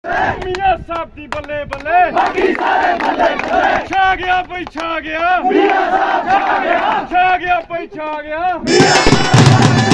मियां साहब दी बल्ले बल्ले बाकी सारे बल्ले बल्ले छा गया भाई छा गया मियां साहब छा गया भाई छा गया मियां